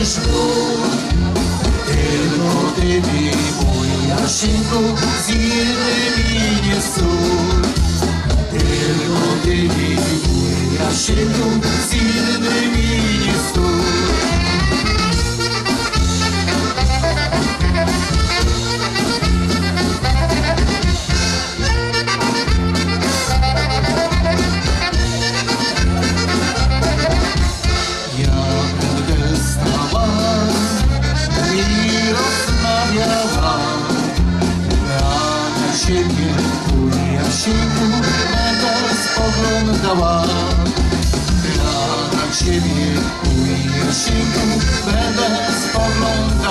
czujesz ból. Tylko ty mi, mój Jasieńku, z innymi nie sól. Tylko ty mi, mój Jasieńku, z innymi nie sól. Mój Jasieńku, będę spoglądała. Ja na ciebie, mój Jasieńku, będę spoglądała.